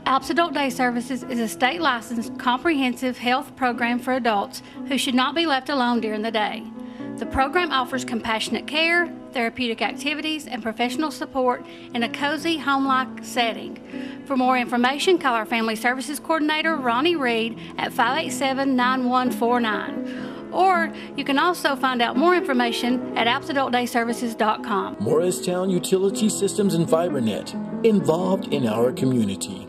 ALPS Adult Day Services is a state-licensed comprehensive health program for adults who should not be left alone during the day. The program offers compassionate care, therapeutic activities, and professional support in a cozy, home-like setting. For more information, call our Family Services Coordinator, Ronnie Reed, at 587-9149. Or you can also find out more information at alpsadultdayservices.com. Morristown Utility Systems and FiberNet, involved in our community.